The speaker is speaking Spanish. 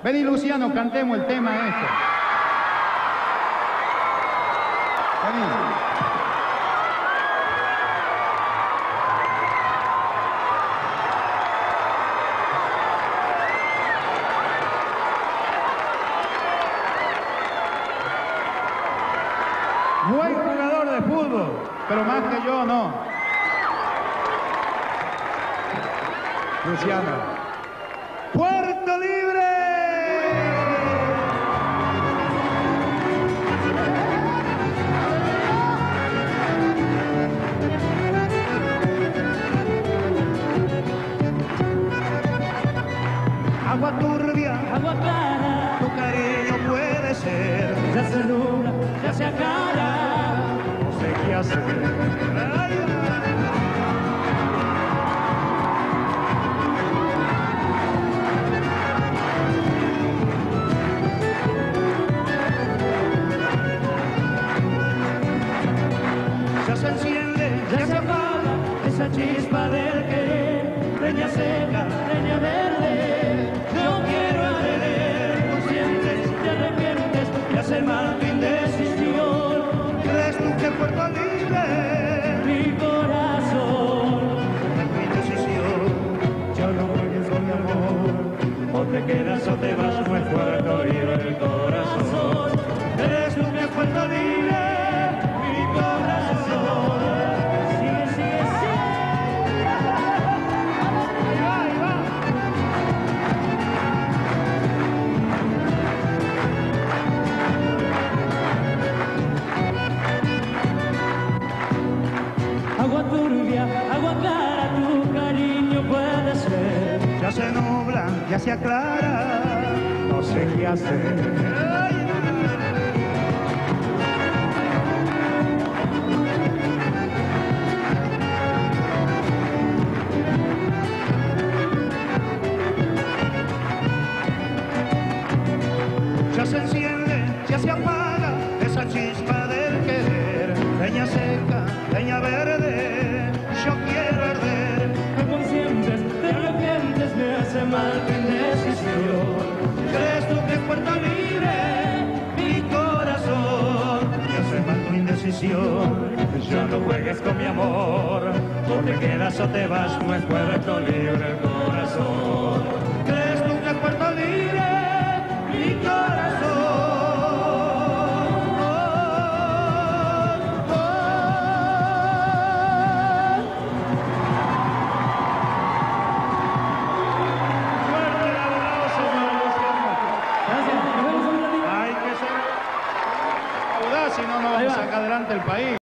Vení, Luciano, cantemos el tema este. Vení. Buen jugador de fútbol, pero más que yo no. Luciano. ¡Puerto Libre! Agua turbia, agua clara, tu cariño puede ser. ya se nubla, ya se aclara, No sé qué hacer. Ay, ya se enciende, ya se apaga esa chispa del querer, leña seca, leña verde. Yo quiero arder, tú sientes, te arrepientes, te hace mal tu indecisión. ¿crees tú que Puerto Libre? Mi corazón, Tu indecisión, yo no juegues con mi amor, o te quedas o te vas, no es Puerto Libre el corazón. ¿crees tú que Puerto Libre? Mi corazón, sigue, sigue, sigue. Ahí va. Agua turbia, agua clara, tu cariño puede ser. Ya se nubla, ya se aclara, no sé qué hacer. Ya se enciende, ya se apaga esa chispa del querer. Leña seca, leña verde, yo quiero arder. Me consientes, te arrepientes, me hace mal tu indecisión. ¿Crees tú que es Puerto Libre? Mi corazón, me hace mal tu indecisión. Ya no juegues con mi amor, o te quedas o te vas, no es Puerto Libre el corazón. ¿Crees tú que es Puerto Libre? Mi corazón. Fuerte el aplauso para Luciano. Gracias, nos vemos en un ratito. Hay que ser audaz, si no, no vamos a sacar adelante el país.